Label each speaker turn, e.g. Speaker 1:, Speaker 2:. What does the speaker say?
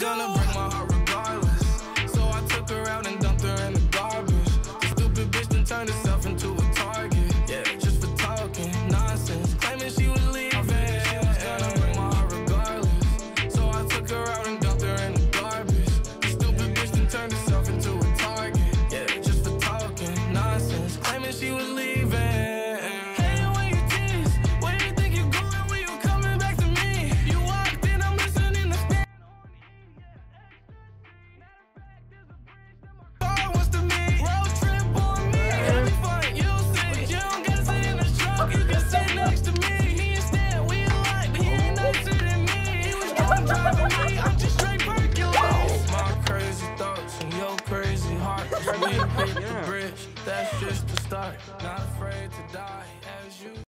Speaker 1: gonna break my heart regardless. So I took her out and dumped her in the garbage. The stupid bitch done turned herself into a target. Yeah, just for talking nonsense, claiming she was leaving. She was gonna break my heart regardless. So I took her out and dumped her in the garbage. The stupid bitch done turned herself into a target. Yeah, just for talking nonsense, claiming she was leaving. Crazy heart, we hit the bridge. That's just the start. Not afraid to die.